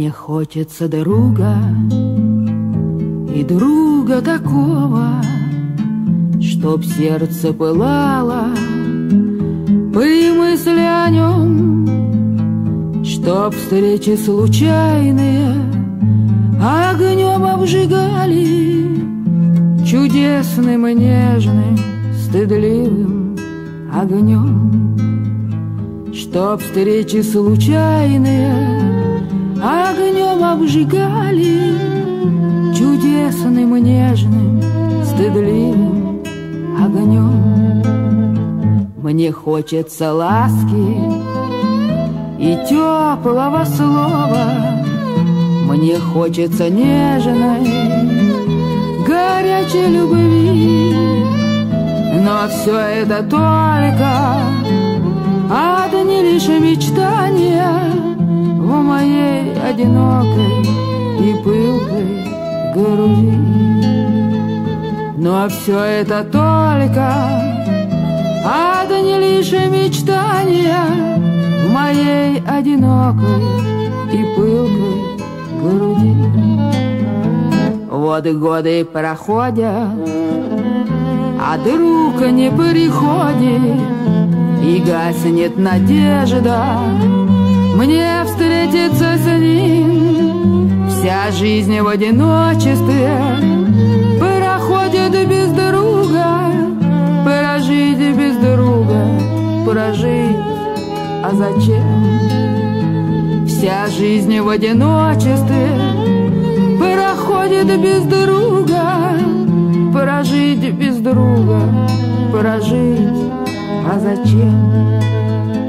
Мне хочется друга, и друга такого, чтоб сердце пылало при мысли о нем, чтоб встречи случайные огнем обжигали, чудесным и нежным, стыдливым огнем. Чтоб встречи случайные огнем обжигали, чудесным и нежным, стыдливым огнем. Мне хочется ласки и теплого слова, мне хочется нежной, горячей любви, но все это только одни лишь мечтания в моей одинокой и пылкой груди. Но все это только одни лишь мечтания в моей одинокой и пылкой груди. Вот годы проходят, а друг не приходит, и гаснет надежда мне встретиться с ним. Вся жизнь в одиночестве проходит без друга, прожить без друга, прожить, а зачем? Вся жизнь в одиночестве проходит без друга, прожить без друга, прожить, а зачем?